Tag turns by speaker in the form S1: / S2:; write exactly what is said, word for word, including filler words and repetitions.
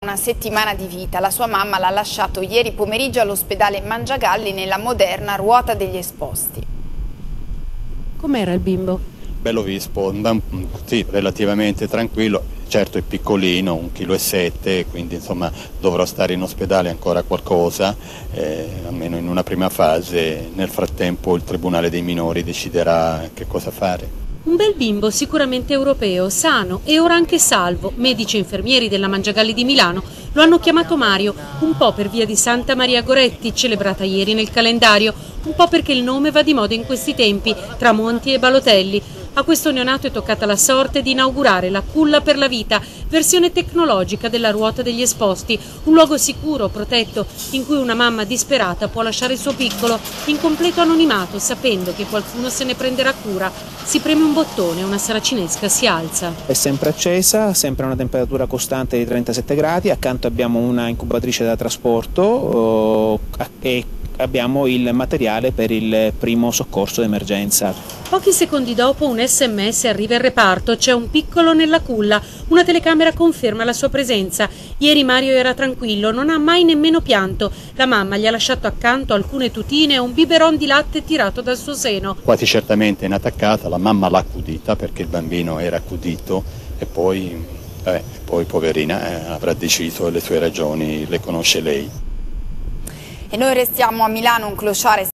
S1: una settimana di vita. La sua mamma l'ha lasciato ieri pomeriggio all'ospedale Mangiagalli nella moderna ruota degli esposti.
S2: Com'era il bimbo?
S3: Bello vispo, sì, relativamente tranquillo, certo è piccolino, un chilo e sette, quindi insomma dovrò stare in ospedale ancora qualcosa, eh, almeno in una prima fase. Nel frattempo il Tribunale dei minori deciderà che cosa fare.
S2: Un bel bimbo sicuramente europeo, sano e ora anche salvo. Medici e infermieri della Mangiagalli di Milano lo hanno chiamato Mario, un po' per via di Santa Maria Goretti, celebrata ieri nel calendario, un po' perché il nome va di moda in questi tempi, tra Monti e Balotelli. A questo neonato è toccata la sorte di inaugurare la Culla per la Vita, versione tecnologica della ruota degli esposti, un luogo sicuro, protetto, in cui una mamma disperata può lasciare il suo piccolo in completo anonimato, sapendo che qualcuno se ne prenderà cura. Si preme un bottone, una saracinesca si alza.
S4: È sempre accesa, sempre a una temperatura costante di trentasette gradi, accanto abbiamo una incubatrice da trasporto oh, e abbiamo il materiale per il primo soccorso d'emergenza.
S2: Pochi secondi dopo un sms arriva il reparto, c'è un piccolo nella culla, una telecamera conferma la sua presenza. Ieri Mario era tranquillo, non ha mai nemmeno pianto. La mamma gli ha lasciato accanto alcune tutine e un biberon di latte tirato dal suo seno.
S3: Quasi certamente inattaccata, la mamma l'ha accudita perché il bambino era accudito e poi, eh, poi poverina eh, avrà deciso e le sue ragioni le conosce lei.
S1: E noi restiamo a Milano, un clochard